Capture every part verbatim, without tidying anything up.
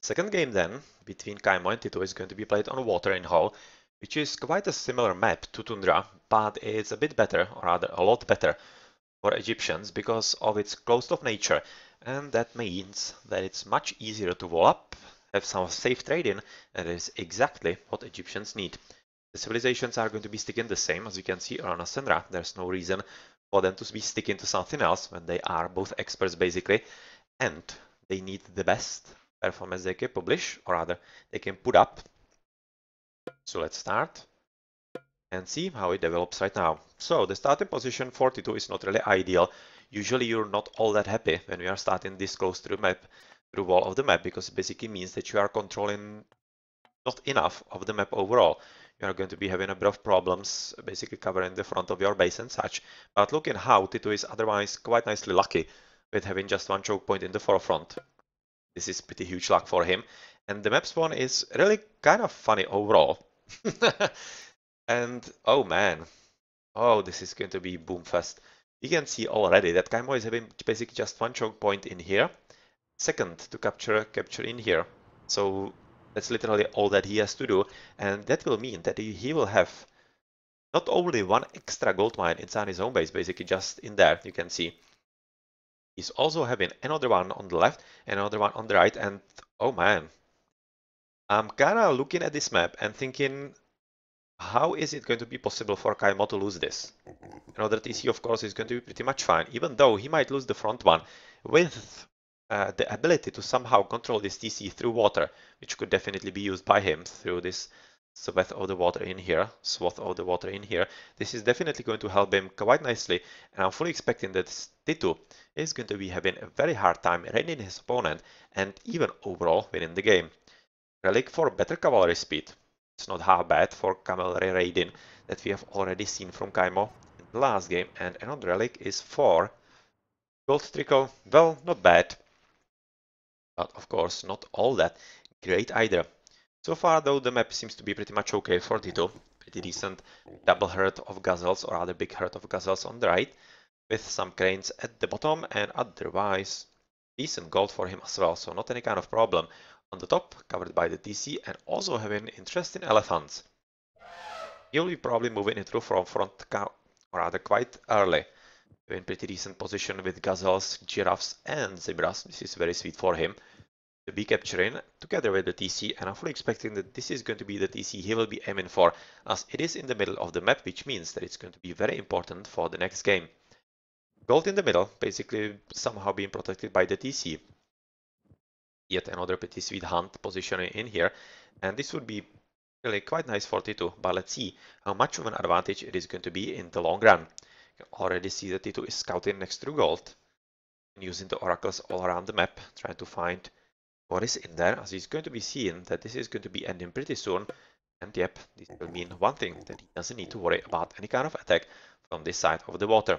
Second game then, between Kimo and Titou, is going to be played on water in Hull, which is quite a similar map to Tundra, but it's a bit better, or rather a lot better, for Egyptians because of its closed-off nature, and that means that it's much easier to wall up, have some safe trading, and that is exactly what Egyptians need. The civilizations are going to be sticking the same, as you can see, Oranos and Ra. There's no reason for them to be sticking to something else when they are both experts basically, and they need the best performance they can publish, or rather, they can put up. So let's start and see how it develops right now. So the starting position for Titou is not really ideal. Usually you're not all that happy when you are starting this close to the map, to the wall of the map, because it basically means that you are controlling not enough of the map overall. You are going to be having a bit of problems basically covering the front of your base and such. But look at how Titou is otherwise quite nicely lucky with having just one choke point in the forefront. This is pretty huge luck for him. And the map spawn is really kind of funny overall. And oh man, oh, this is going to be boomfest. You can see already that Kimo is having basically just one choke point in here. Second to capture capture in here. So that's literally all that he has to do. And that will mean that he will have not only one extra gold mine inside his own base, basically just in there, you can see. He's also having another one on the left and another one on the right, and oh man, I'm kinda looking at this map and thinking, how is it going to be possible for Kimo to lose this? Another T C, of course, is going to be pretty much fine, even though he might lose the front one, with uh, the ability to somehow control this T C through water, which could definitely be used by him through this swath of the water in here, swath of the water in here. This is definitely going to help him quite nicely, and I'm fully expecting that Titou is going to be having a very hard time reading his opponent and even overall winning the game. Relic for better cavalry speed. It's not half bad for cavalry raiding that we have already seen from Kimo in the last game, and another relic is for gold trickle. Well, not bad, but of course not all that great either. So far though, the map seems to be pretty much okay for Titou. Pretty decent double herd of gazelles or other big herd of gazelles on the right, with some cranes at the bottom, and otherwise decent gold for him as well, so not any kind of problem. On the top, covered by the T C, and also having interesting elephants. He'll be probably moving it through from front, or rather quite early. In pretty decent position with gazelles, giraffes, and zebras. This is very sweet for him to be capturing together with the T C, and I'm fully expecting that this is going to be the T C he will be aiming for, as it is in the middle of the map, which means that it's going to be very important for the next game. Gold in the middle, basically somehow being protected by the T C. Yet another pretty sweet hunt positioning in here, and this would be really quite nice for Titou, but let's see how much of an advantage it is going to be in the long run. You can already see that Titou is scouting next to gold and using the oracles all around the map, trying to find what is in there, as he's going to be seeing that this is going to be ending pretty soon. And yep, this will mean one thing, that he doesn't need to worry about any kind of attack from this side of the water.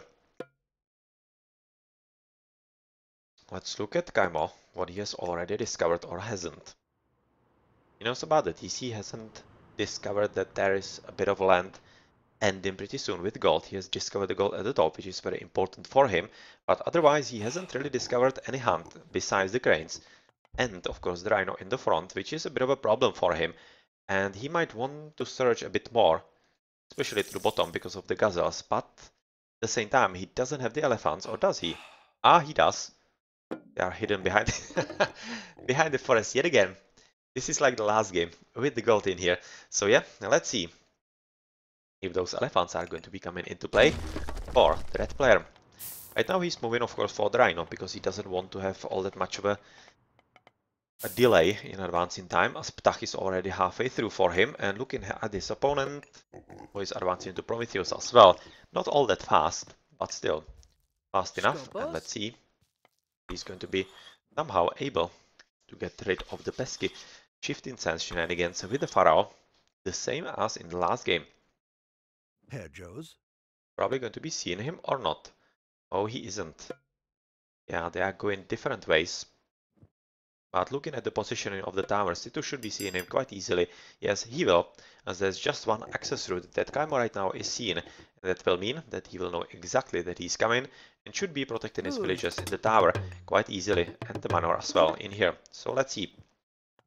Let's look at Kimo, what he has already discovered or hasn't. He knows about the T C, hasn't discovered that there is a bit of land ending pretty soon with gold. He has discovered the gold at the top, which is very important for him, but otherwise he hasn't really discovered any hunt besides the cranes. And of course the rhino in the front, which is a bit of a problem for him, and he might want to search a bit more, especially to the bottom because of the gazelles, but at the same time he doesn't have the elephants, or does he? Ah, he does. They are hidden behind behind the forest yet again. This is like the last game with the gold in here. So yeah, now let's see if those elephants are going to be coming into play for the red player. Right now he's moving, of course, for the rhino because he doesn't want to have all that much of a a delay in advancing time, as Ptah is already halfway through for him, and looking at his opponent, who is advancing to Prometheus as well. Not all that fast, but still fast enough, and let's see if he's going to be somehow able to get rid of the pesky shifting sands shenanigans with the Pharaoh, the same as in the last game. Herr Joes. Probably going to be seeing him or not. Oh, he isn't. Yeah, they are going different ways. But looking at the positioning of the towers, Titou should be seeing him quite easily. Yes, he will, as there's just one access route that Kimo right now is seeing. And that will mean that he will know exactly that he's coming and should be protecting his villagers in the tower quite easily, and the manor as well in here. So let's see.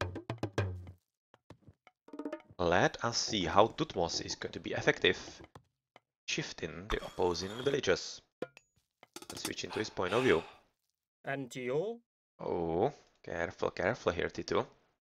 Let us see how Tutmos is going to be effective, shifting the opposing villages. Let's switch into his point of view. And Titou? Oh, careful, careful here, Titou.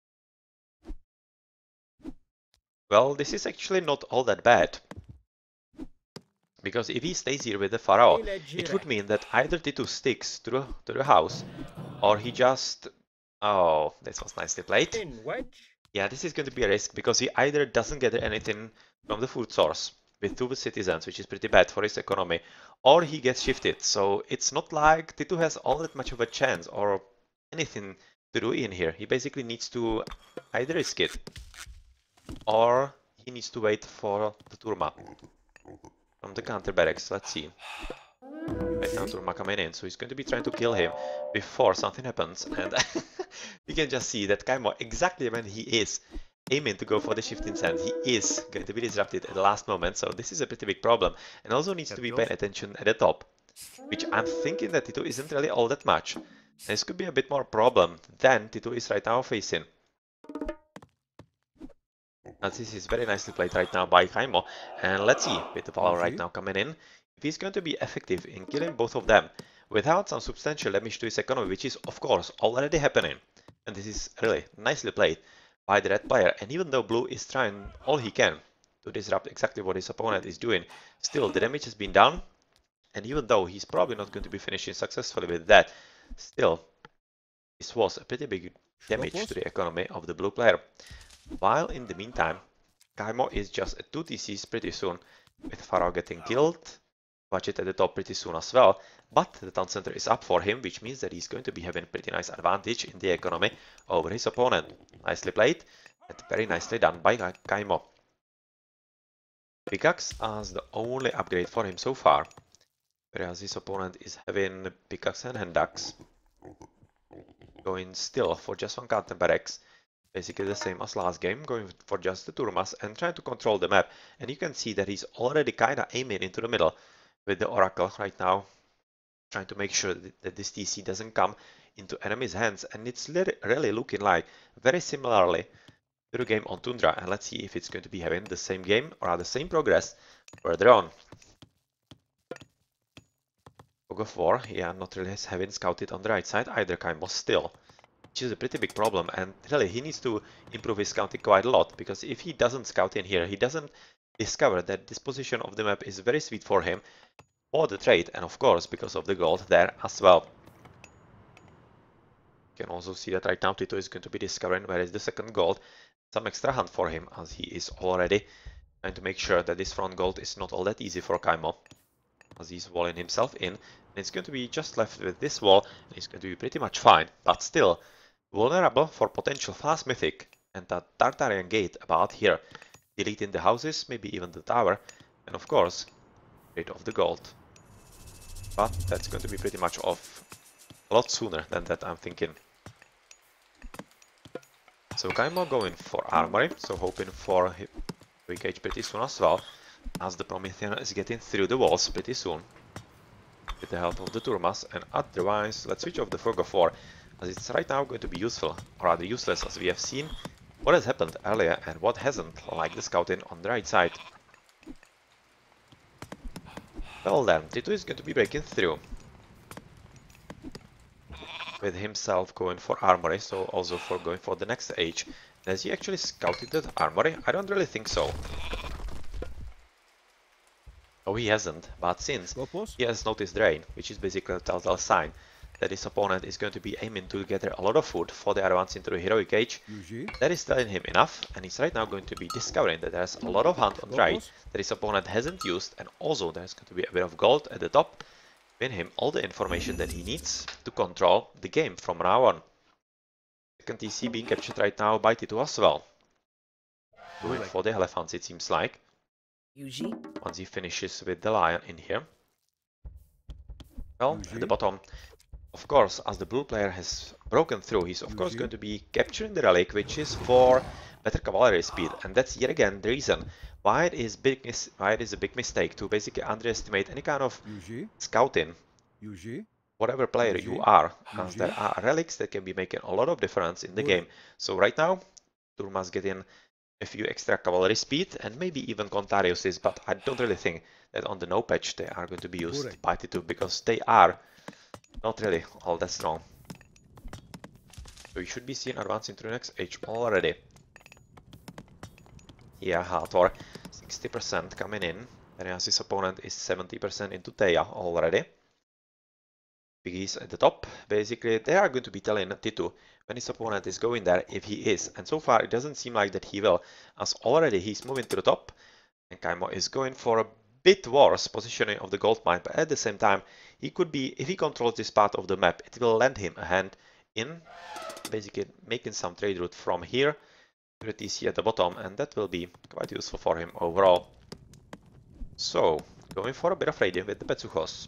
Well, this is actually not all that bad. Because if he stays here with the Pharaoh, it would mean that either Titou sticks to the, to the house, or he just... Oh, this was nicely played. In wedge? Yeah, this is going to be a risk, because he either doesn't gather anything from the food source with two citizens, which is pretty bad for his economy, or he gets shifted. So it's not like Titou has all that much of a chance or anything to do in here. He basically needs to either risk it, or he needs to wait for the Turma from the counter barracks. Let's see. Right now Turma coming in, so he's going to be trying to kill him before something happens, and we can just see that Kimo, exactly when he is aiming to go for the shifting sand, he is going to be disrupted at the last moment, so this is a pretty big problem, and also needs to be paying attention at the top, which I'm thinking that Titou isn't really all that much. This could be a bit more problem than Titou is right now facing. And this is very nicely played right now by Kimo, and let's see, with the power right now coming in, if he's going to be effective in killing both of them without some substantial damage to his economy, which is of course already happening. And this is really nicely played by the red player, and even though blue is trying all he can to disrupt exactly what his opponent is doing, still the damage has been done, and even though he's probably not going to be finishing successfully with that, still this was a pretty big damage to the economy of the blue player. While in the meantime, Kimo is just at two T Cs pretty soon, with Pharaoh getting killed, budget at the top pretty soon as well, but the town center is up for him, which means that he's going to be having a pretty nice advantage in the economy over his opponent. Nicely played, and very nicely done by Kimo. Pickaxe as the only upgrade for him so far, whereas his opponent is having pickaxe and hand axe. Going still for just one counter barracks. Basically the same as last game, going for just the Turmas and trying to control the map. And you can see that he's already kinda aiming into the middle with the Oracle right now, trying to make sure that this T C doesn't come into enemy's hands. And it's really looking like very similarly to the game on Tundra. And let's see if it's going to be having the same game or the same progress further on. Fog of War, yeah, not really having scouted on the right side either, Kimo still. Which is a pretty big problem, and really he needs to improve his scouting quite a lot, because if he doesn't scout in here, he doesn't discover that this position of the map is very sweet for him, for the trade, and of course because of the gold there as well. You can also see that right now Titou is going to be discovering where is the second gold, some extra hunt for him, as he is already trying to make sure that this front gold is not all that easy for Kimo, as he's walling himself in, and it's going to be just left with this wall, and he's going to be pretty much fine, but still vulnerable for potential fast mythic, and that Tartarian gate about here, deleting the houses, maybe even the tower, and of course, rid of the gold. But that's going to be pretty much off a lot sooner than that, I'm thinking. So Kimo going for armory, so hoping for quick age pretty soon as well, as the Promethean is getting through the walls pretty soon with the help of the Turmas, and otherwise let's switch off the Fog of War, as it's right now going to be useful, or rather useless, as we have seen what has happened earlier and what hasn't, like the scouting on the right side. Well then, Titou is going to be breaking through, with himself going for armory, so also for going for the next age. Has he actually scouted the armory? I don't really think so. Oh, he hasn't, but since he has noticed rain, which is basically a telltale sign that his opponent is going to be aiming to gather a lot of food for the advance into the heroic age, that is telling him enough, and he's right now going to be discovering that there's a lot of hunt on the right that his opponent hasn't used, and also there's going to be a bit of gold at the top, giving him all the information that he needs to control the game from now on. Second T C being captured right now by Titou as well. Going for the elephants, it seems like. Once he finishes with the lion in here. Well, at the bottom, of course, as the blue player has broken through, he's of course going to be capturing the relic, which is for better cavalry speed, and that's yet again the reason why it is big mis why it is a big mistake to basically underestimate any kind of scouting, whatever player you are, as there are relics that can be making a lot of difference in the game. So right now, Turma's getting a few extra cavalry speed and maybe even Contarius's, but I don't really think that on the no patch they are going to be used Tourney. by Titou because they are not really all that strong. So you should be seeing advance into the next age already. Yeah, Hathor, sixty percent coming in, whereas his opponent is seventy percent into Theia already. Biggies at the top, basically they are going to be telling Titou when his opponent is going there, if he is, and so far it doesn't seem like that he will, as already he's moving to the top, and Kimo is going for a bit worse positioning of the gold mine, but at the same time, he could be, if he controls this part of the map, it will lend him a hand in basically making some trade route from here to the T C at the bottom, and that will be quite useful for him overall. So, going for a bit of raiding with the Petsuchos.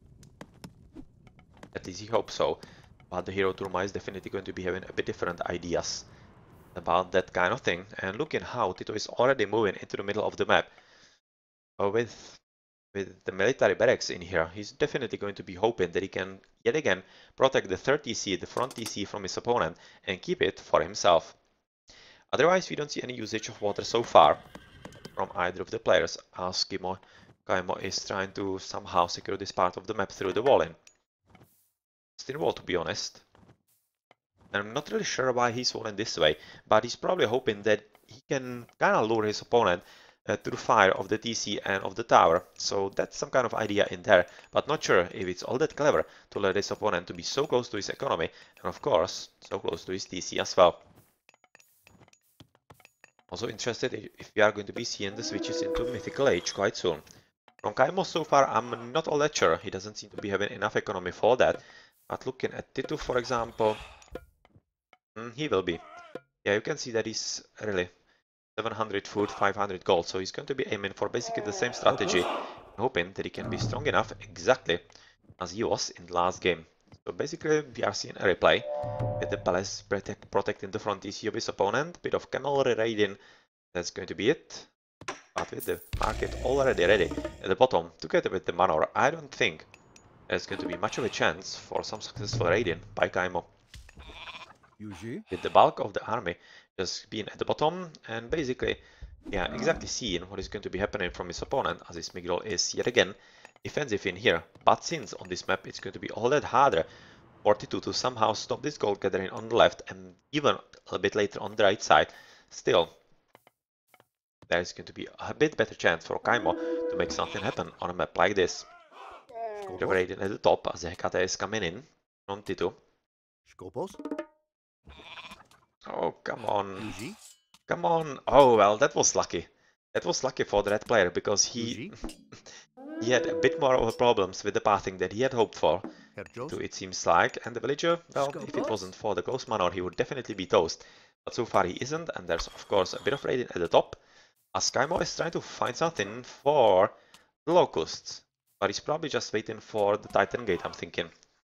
At least he hopes so, but the hero Turma is definitely going to be having a bit different ideas about that kind of thing, and looking how Titou is already moving into the middle of the map. Uh, with, with the military barracks in here, he's definitely going to be hoping that he can yet again protect the third T C, the front T C from his opponent, and keep it for himself. Otherwise, we don't see any usage of water so far from either of the players, as Kimo Kimo is trying to somehow secure this part of the map through the wall in. Still wall, to be honest. I'm not really sure why he's walling this way, but he's probably hoping that he can kind of lure his opponent uh, to the fire of the T C and of the tower. So that's some kind of idea in there, but not sure if it's all that clever to let his opponent to be so close to his economy, and of course, so close to his T C as well. Also interested if we are going to be seeing the switches into Mythical Age quite soon. From Kimo so far, I'm not all that sure. He doesn't seem to be having enough economy for that. But looking at Titou, for example, mm, he will be. Yeah, you can see that he's really seven hundred food, five hundred gold. So he's going to be aiming for basically the same strategy, hoping that he can be strong enough exactly as he was in the last game. So basically, we are seeing a replay with the palace protect, protecting the front T C of his opponent. Bit of cavalry raiding, that's going to be it. But with the market already ready at the bottom, together with the manor, I don't think there's going to be much of a chance for some successful raiding by Kimo. With the bulk of the army just being at the bottom and basically, yeah, exactly seeing what is going to be happening from his opponent, as his Migdol is yet again defensive in here. But since on this map it's going to be all that harder for Titou to somehow stop this gold gathering on the left and even a little bit later on the right side, still there is going to be a bit better chance for Kimo to make something happen on a map like this. Raiding at the top as the Hecate is coming in on Titou. Oh, come on. Come on. Oh, well, that was lucky. That was lucky for the red player because he he had a bit more of a problems with the pathing that he had hoped for. To it seems like, and the villager, well, if it wasn't for the close manor, he would definitely be toast. But so far he isn't, and there's of course a bit of raiding at the top. As Kimo is trying to find something for the locusts, but he's probably just waiting for the Titan Gate, I'm thinking.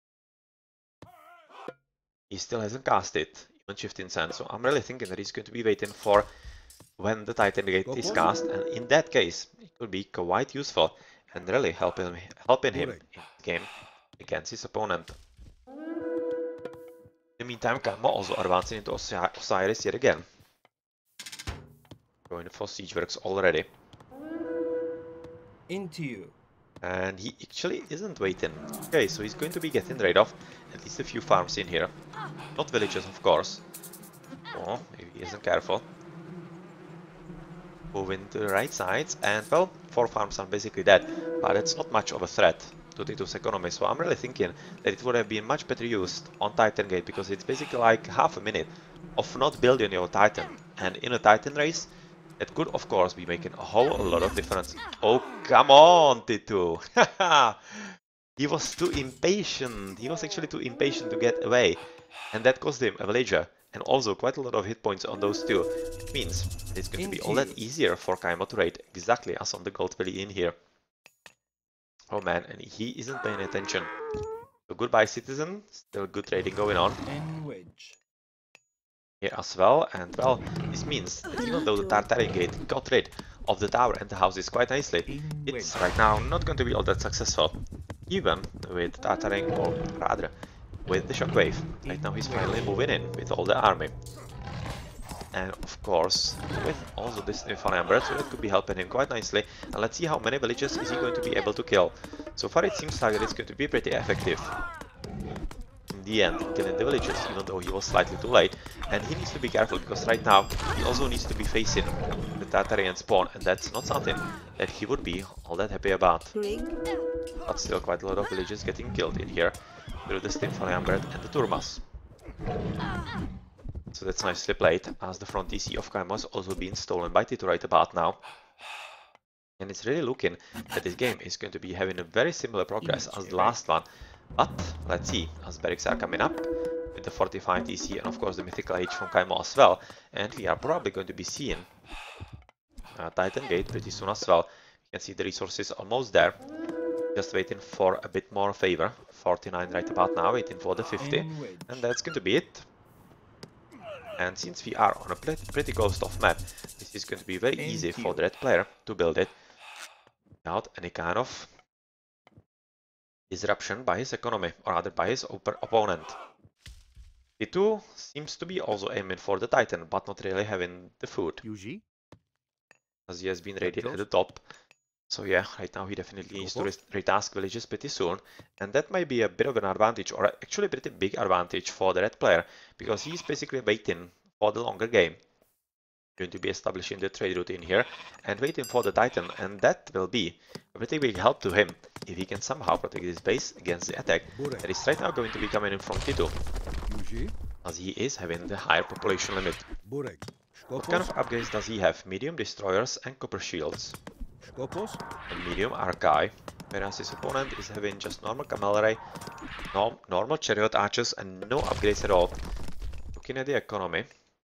He still hasn't cast it, even shifting sand, so I'm really thinking that he's going to be waiting for when the Titan Gate is cast, and in that case, it could be quite useful and really helping, helping him in the game against his opponent. In the meantime, Kimo also advancing into Osiris yet again. Going for siege works already. Into you. And he actually isn't waiting. Okay, so he's going to be getting rid of at least a few farms in here. Not villages, of course. Oh, if he isn't careful. Moving to the right sides, and well, four farms are basically dead, but it's not much of a threat to Titou's economy, so I'm really thinking that it would have been much better used on Titan Gate, because it's basically like half a minute of not building your Titan, and in a Titan race, that could of course be making a whole lot of difference. Oh, come on, Titou! He was too impatient, he was actually too impatient to get away, and that cost him a villager. And also quite a lot of hit points on those two, which means it's going to be all that easier for Kimo to raid, exactly as on the Gold Valley in here. Oh man, and he isn't paying attention. So goodbye citizen, still good trading going on. Here as well, and well, this means that even though the Tartarian Gate got rid of the tower and the houses quite nicely, it's right now not going to be all that successful. Even with Tartarian, or rather, with the shockwave. Right now he's finally moving in with all the army. and of course with also this Infernal Bird, so that could be helping him quite nicely. And let's see how many villages is he going to be able to kill. So far it seems like it's going to be pretty effective in the end in killing the villagers, even though he was slightly too late. And he needs to be careful, because right now he also needs to be facing the Tartarian spawn, and that's not something that he would be all that happy about. But still quite a lot of villagers getting killed in here through the Infernal Bird and the Turmas. So that's nicely played, as the front D C of Kimo is also being stolen by Titou right about now. And it's really looking that this game is going to be having a very similar progress as the last one. But let's see, as barracks are coming up with the forty-five D C and of course the Mythical Age from Kimo as well. And we are probably going to be seeing uh, Titan Gate pretty soon as well. You can see the resources almost there. Just waiting for a bit more favor. forty-nine right about now, waiting for the fifty. And that's going to be it. And since we are on a pretty closed off map, this is going to be very Thank easy you. for the red player to build it without any kind of disruption by his economy, or rather by his opponent. Titou seems to be also aiming for the Titan, but not really having the food, as he has been raided at the top. So yeah, right now he definitely needs to retask villages pretty soon, and that might be a bit of an advantage, or actually a pretty big advantage for the red player, because he's basically waiting for the longer game. Going to be establishing the trade route in here and waiting for the Titan, and that will be a pretty big help to him if he can somehow protect his base against the attack that is right now going to be coming in from Titou, as he is having the higher population limit. What kind of upgrades does he have? Medium destroyers and copper shields. And medium archi, whereas his opponent is having just normal cavalry, no, normal chariot archers, and no upgrades at all. Looking at the economy,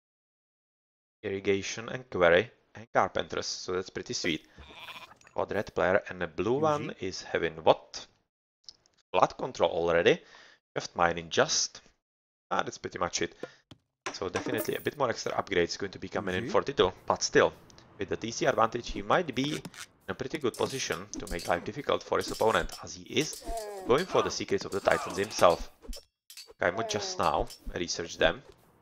irrigation and quarry and carpenters, so that's pretty sweet for the red player. And the blue one is having what? Flood control already, left mining just, ah, that's pretty much it. So definitely a bit more extra upgrades going to be coming in for Titou, but still, with the D C advantage, he might be in a pretty good position to make life difficult for his opponent, as he is going for the secrets of the Titans himself. Kimo just now researched them.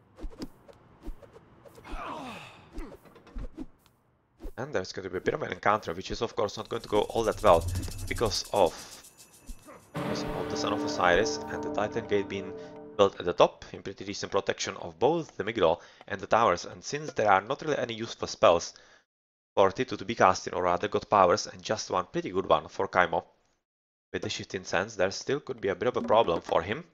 And there's going to be a bit of an encounter, which is of course not going to go all that well, because of, because of the Son of Osiris and the Titan Gate being built at the top in pretty decent protection of both the Migdol and the towers. And since there are not really any useful spells for Titou to be casting, or rather god powers, and just one pretty good one for Kimo with the Shifting Sands, there still could be a bit of a problem for him,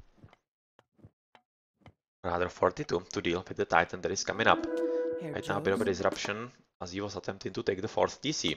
rather for Titou, to deal with the Titan that is coming up. Here right now a bit of a disruption, as he was attempting to take the fourth D C.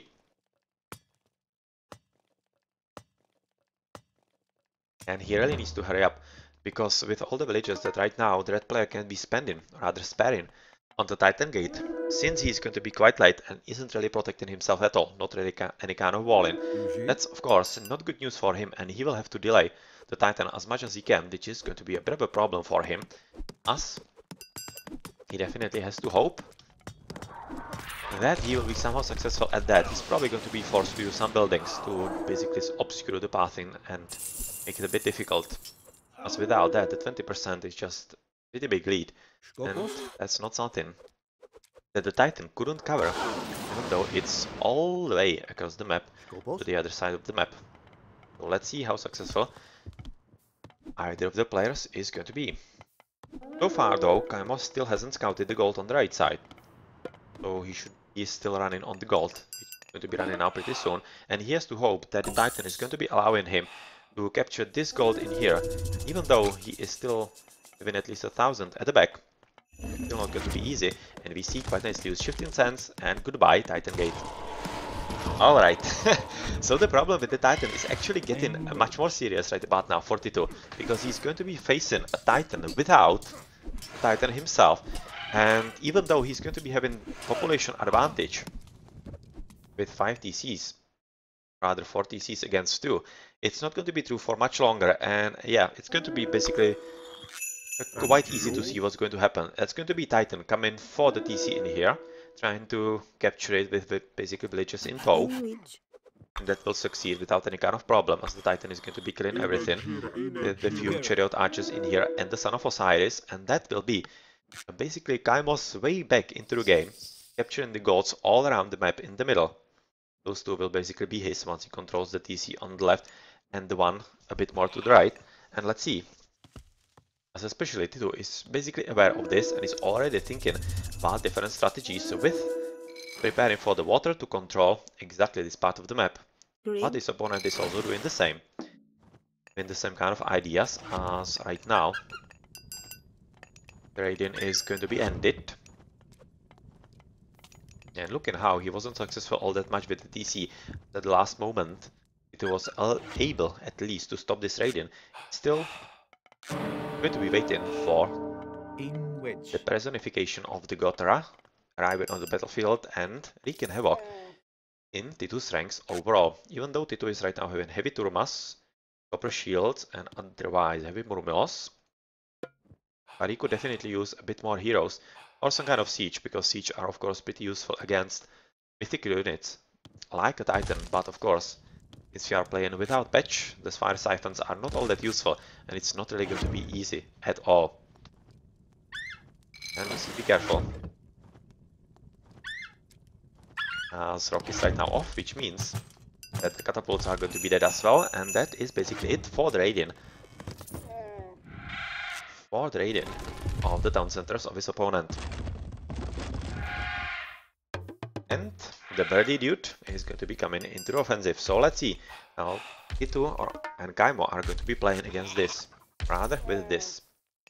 And he really needs to hurry up, because with all the villages that right now the red player can be spending, or rather sparing, on the Titan Gate, since he's going to be quite light and isn't really protecting himself at all, not really ca any kind of walling, that's of course not good news for him, and he will have to delay the Titan as much as he can, which is going to be a bit of a problem for him, as he definitely has to hope that he will be somehow successful at that. He's probably going to be forced to use some buildings to basically obscure the pathing and make it a bit difficult, as without that the twenty percent is just a pretty big lead, and that's not something that the Titan couldn't cover, even though it's all the way across the map to the other side of the map. So let's see how successful either of the players is going to be. So far though, Kimo still hasn't scouted the gold on the right side, so he should he is still running on the gold. He's going to be running out pretty soon, and he has to hope that the Titan is going to be allowing him to capture this gold in here, even though he is still having at least a thousand at the back. It's still not going to be easy, and we see quite nicely use Shifting Sands, and goodbye Titan Gate. Alright, so the problem with the Titan is actually getting much more serious right about now for Titou, because he's going to be facing a Titan without the Titan himself. And even though he's going to be having population advantage with five D Cs, rather four D Cs against two, it's not going to be true for much longer. And yeah, it's going to be basically quite easy to see what's going to happen. It's going to be Titan coming for the D C in here, trying to capture it with, with basically villages in tow. And that will succeed without any kind of problem, as the Titan is going to be killing everything with the few chariot archers in here and the Son of Osiris, and that will be Basically, Kimo's way back into the game, capturing the golds all around the map in the middle. Those two will basically be his once he controls the T C on the left and the one a bit more to the right. And let's see, as especially Titou is basically aware of this and is already thinking about different strategies with preparing for the water to control exactly this part of the map. Green. But his opponent is also doing the same. Doing the same kind of ideas as right now. The Radiant is going to be ended. And looking how he wasn't successful all that much with the T C at the last moment. It was able at least to stop this Radiant. Still going to be waiting for In wedge. the personification of the god Ra arriving on the battlefield and wreaking havoc in Titou's ranks overall. Even though Titou is right now having heavy Turmas, copper shields and otherwise heavy Murmilos, but he could definitely use a bit more heroes or some kind of siege, because siege are of course pretty useful against mythical units like a Titan, but of course since we are playing without patch, the fire siphons are not all that useful and it's not really going to be easy at all. And just be careful. As Rock is right now off, which means that the catapults are going to be dead as well, and that is basically it for the Radiant. For the Radiant of the town centers of his opponent. And the birdie dude is going to be coming into the offensive. So let's see how Titou or and Kimo are going to be playing against this, rather with this.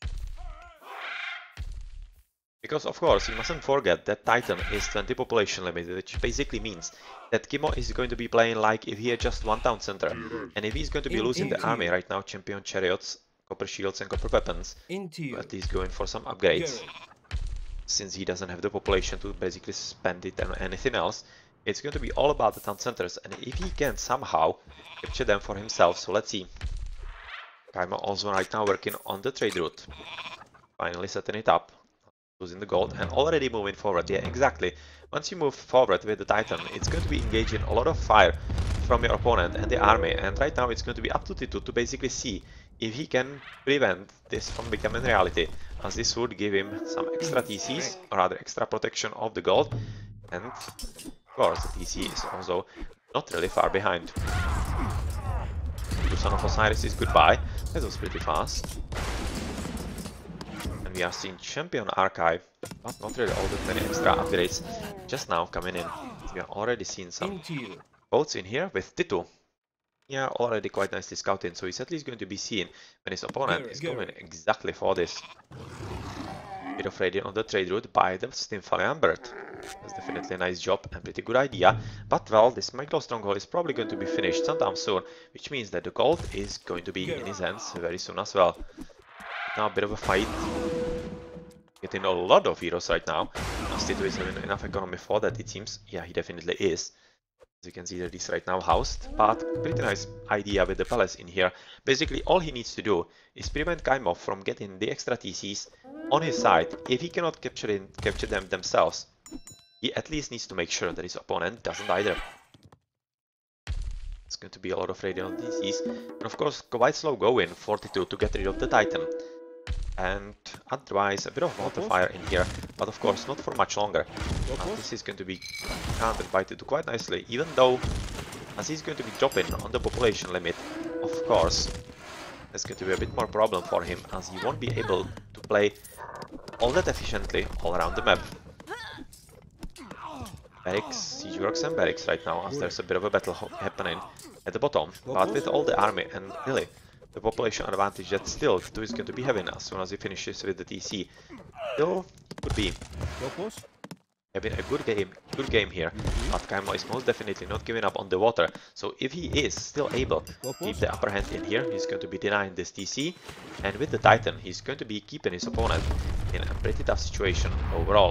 Because of course you mustn't forget that Titan is twenty population limit, which basically means that Kimo is going to be playing like if he had just one town center. And if he's going to be losing the army right now, champion chariots, copper shields and copper weapons, but he's going for some upgrades. Since he doesn't have the population to basically spend it on anything else, it's going to be all about the town centers, and if he can somehow capture them for himself. So let's see. Kimo also right now working on the trade route, finally setting it up, losing the gold and already moving forward. Yeah, exactly. Once you move forward with the Titan, it's going to be engaging a lot of fire from your opponent and the army, and right now it's going to be up to Titou to basically see if he can prevent this from becoming reality, as this would give him some extra T Cs, or rather extra protection of the gold, and of course the T C is also not really far behind. The Son of Osiris is goodbye. That was pretty fast. And we are seeing Champion Archive, but not really all that many extra upgrades just now coming in. We are already seeing some boats in here with Titou. Yeah, already quite nicely scouting, so he's at least going to be seen when his opponent is going exactly for this. Bit of Radiant on the trade route by the Stymphalian Bird. That's definitely a nice job and pretty good idea. But well, this Micro Stronghold is probably going to be finished sometime soon, which means that the gold is going to be in his hands very soon as well. Now a bit of a fight. Getting a lot of heroes right now. As Titou is having enough economy for that, it seems. Yeah, he definitely is. As you can see that he's right now housed, but pretty nice idea with the palace in here. Basically all he needs to do is prevent Kimo from getting the extra T Cs on his side. If he cannot capture, in, capture them themselves, he at least needs to make sure that his opponent doesn't either. It's going to be a lot of Radiant T Cs, and of course quite slow going for Titou to get rid of the Titan. And otherwise a bit of water fire in here, but of course not for much longer. Uh, this is going to be countered by Titou quite nicely, even though as he's going to be dropping on the population limit, of course there's going to be a bit more problem for him, as he won't be able to play all that efficiently all around the map. Barracks, siege works and barracks right now, as there's a bit of a battle happening at the bottom, but with all the army and really the population advantage that still Titou is going to be having as soon as he finishes with the T C. Still could be having a good game, good game here, but Kimo is most definitely not giving up on the water. So if he is still able to keep the upper hand in here, he's going to be denying this T C, and with the Titan, he's going to be keeping his opponent in a pretty tough situation overall.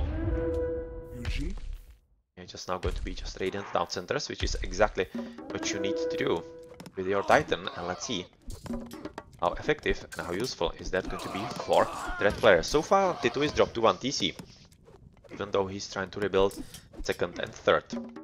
You're just now going to be just Radiant Town Centers, which is exactly what you need to do with your Titan, and let's see how effective and how useful is that going to be for the red player. So far Titou is dropped to one T C, even though he's trying to rebuild second and third.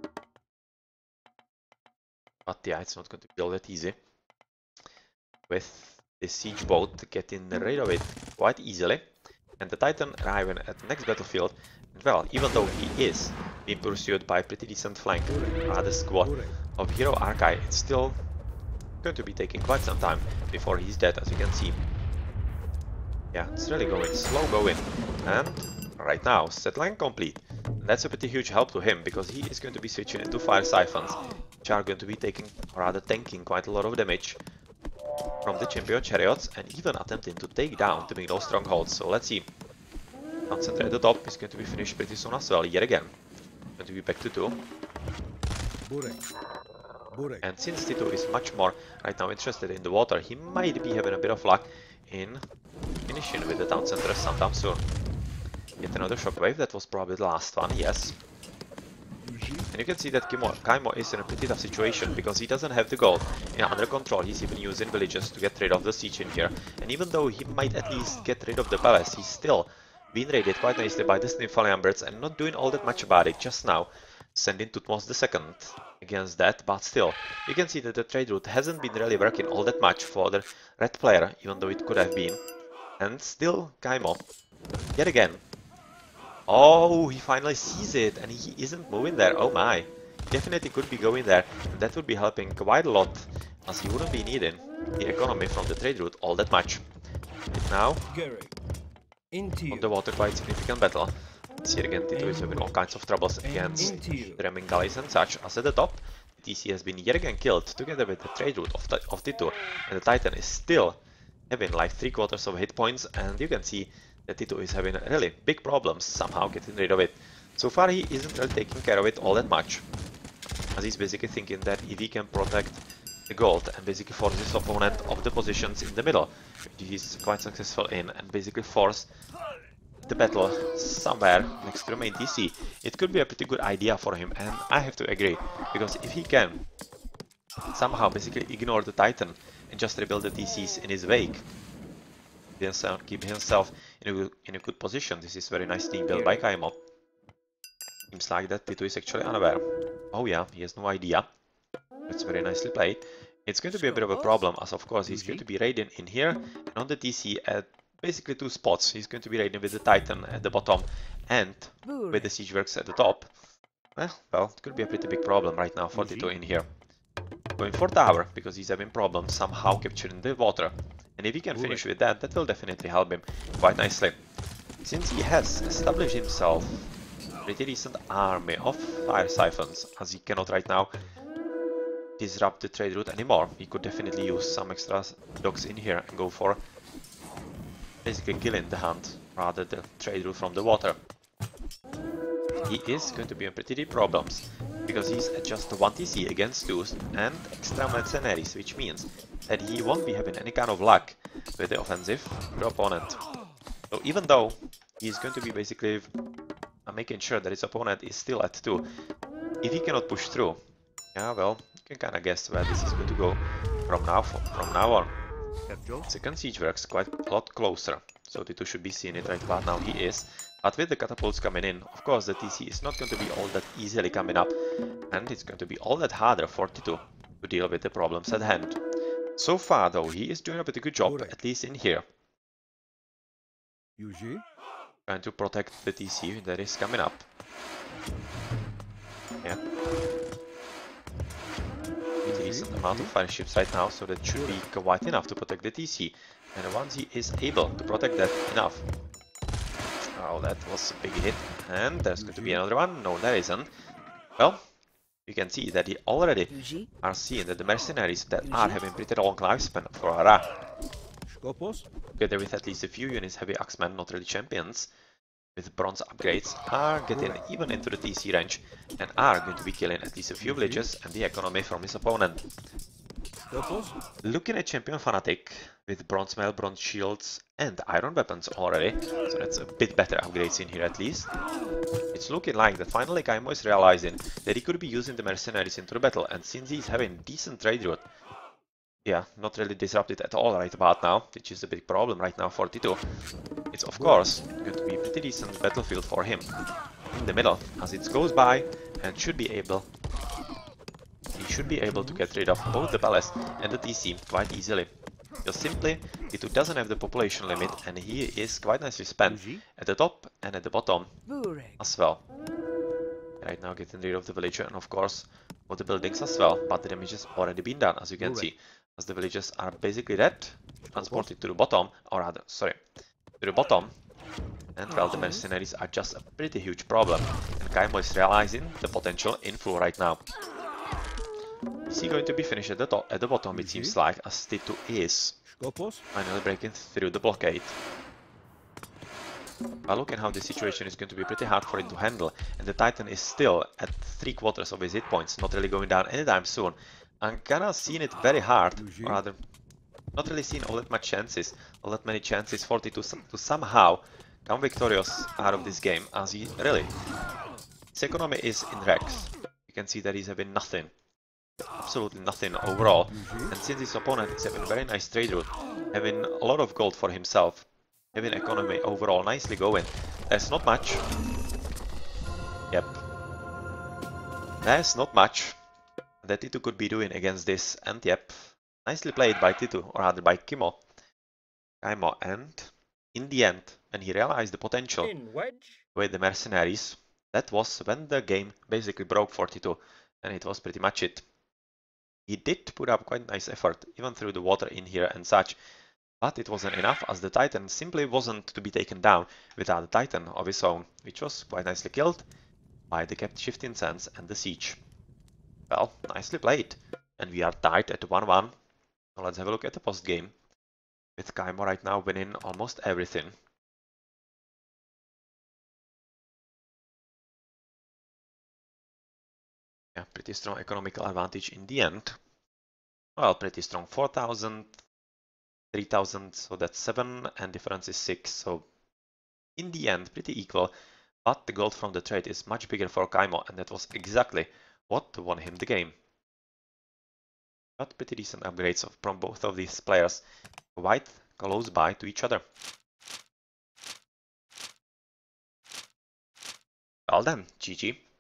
But yeah, it's not going to be all that easy. With the siege boat getting rid of it quite easily. and the Titan arriving at the next battlefield. And well, even though he is being pursued by a pretty decent flank, rather squad of Hero Archai, it's still going to be taking quite some time before he's dead, as you can see. Yeah, it's really going slow going, and right now, set line complete. And that's a pretty huge help to him, because he is going to be switching into fire siphons, which are going to be taking, or rather tanking, quite a lot of damage from the champion chariots, and even attempting to take down the middle strongholds. So let's see. Concentrate at the top is going to be finished pretty soon as well, yet again. Going to be back to two. And since Titou is much more right now interested in the water, he might be having a bit of luck in finishing with the town center sometime soon. Yet another shockwave, that was probably the last one, yes. And you can see that Kimo, Kimo is in a pretty tough situation, because he doesn't have the gold in under control. He's even using villages to get rid of the siege in here. And even though he might at least get rid of the palace, he's still being raided quite nicely by the Snifalian birds and not doing all that much about it just now. Sending Tutmos the second against that, but still, you can see that the trade route hasn't been really working all that much for the red player, even though it could have been. And still, Kimo, yet again. Oh, he finally sees it, and he isn't moving there. Oh my, definitely could be going there, and that would be helping quite a lot, as he wouldn't be needing the economy from the trade route all that much. And now, on the water, quite significant battle. See again, Titou is having all kinds of troubles against ramming galleys and such, as at the top, the T C has been yet again killed together with the trade route of, of Titou, and the Titan is still having like three quarters of hit points, and you can see that Titou is having really big problems somehow getting rid of it. So far he isn't really taking care of it all that much, as he's basically thinking that if he can protect the gold and basically force his opponent off the positions in the middle, which he's quite successful in, and basically force the battle somewhere next to the main T C, it could be a pretty good idea for him, and I have to agree, because if he can somehow basically ignore the Titan and just rebuild the T Cs in his wake, keep himself in a, good, in a good position. This is very nice team built by Kimo. Seems like that Titou is actually unaware. Oh yeah, he has no idea. That's very nicely played. It's going to be a bit of a problem, as of course he's going to be raiding in here and on the T C at basically two spots. He's going to be raiding with the Titan at the bottom and with the siege works at the top. Well, well, it could be a pretty big problem right now for Titou in here. Going for tower, because he's having problems somehow capturing the water. And if he can finish with that, that will definitely help him quite nicely. Since he has established himself a pretty decent army of fire siphons, as he cannot right now disrupt the trade route anymore, he could definitely use some extra dogs in here and go for basically killing the hunt rather than trade route from the water. He is going to be in pretty deep problems, because he's at just one T C against two and extra mercenaries, which means that he won't be having any kind of luck with the offensive the opponent. So even though he's going to be basically uh, making sure that his opponent is still at two, if he cannot push through, yeah, well, you can kind of guess where this is going to go from now from now on. Second siege works quite a lot closer, so Titou should be seeing it right about now. He is. But with the catapults coming in, of course the T C is not going to be all that easily coming up, and it's going to be all that harder for Titou to deal with the problems at hand. So far though, he is doing a pretty good job, at least in here. Trying to protect the T C that is coming up. Yeah. Pretty decent amount of fire ships right now, so that should be quite enough to protect the T C. And once he is able to protect that enough, oh, that was a big hit, and there's going to be another one. No, there isn't. Well, you can see that he already are seeing that the mercenaries that are having pretty long lifespan for Ara, together with at least a few units heavy axemen, not really champions, with bronze upgrades, are getting even into the T C range and are going to be killing at least a few villages and the economy from his opponent. Looking at Champion Fanatic with bronze mail, bronze shields and iron weapons already, so that's a bit better upgrades in here at least. It's looking like that finally Kimo is realizing that he could be using the mercenaries into the battle, and since he's having decent trade route, yeah, not really disrupted at all right about now, which is a big problem right now for Titou. It's of course going to be a pretty decent battlefield for him in the middle, as it goes by, and should be able He should be able to get rid of both the palace and the T C quite easily. Because simply, Titou doesn't have the population limit, and he is quite nicely spent at the top and at the bottom as well. Right now getting rid of the villager and of course of the buildings as well, but the damage has already been done, as you can see, as the villagers are basically dead, transported to the bottom, or rather, sorry, to the bottom, and well, the mercenaries are just a pretty huge problem, and Kimo is realizing the potential in full right now. Is he going to be finished at the top, at the bottom, it seems like, as Titou is finally breaking through the blockade. But looking how the situation is going to be pretty hard for him to handle, and the Titan is still at three quarters of his hit points, not really going down anytime soon. I'm kinda seeing it very hard, or rather, not really seeing all that much chances, all that many chances for Titou to, to somehow come victorious out of this game, as he really, his economy is in wrecks. You can see that he's having nothing, absolutely nothing overall, and since his opponent is having a very nice trade route, having a lot of gold for himself, having economy overall nicely going. There's not much. Yep. There's not much that Titou could be doing against this, and yep, nicely played by Titou, or rather by Kimo. Kimo, and in the end, when he realized the potential In wedge. with the mercenaries, that was when the game basically broke for Titou, and it was pretty much it. He did put up quite nice effort, even through the water in here and such, but it wasn't enough, as the Titan simply wasn't to be taken down without a Titan of his own, which was quite nicely killed by the kept shifting sands and the siege. Well, nicely played, and we are tied at one one. Now let's have a look at the post game, with Kimo right now winning almost everything. Yeah, pretty strong economical advantage in the end. Well, pretty strong, four thousand, three thousand, so that's seven, and difference is six, so in the end pretty equal, but the gold from the trade is much bigger for Kimo, and that was exactly what won him the game. But pretty decent upgrades from both of these players, quite close by to each other. Well then, G G.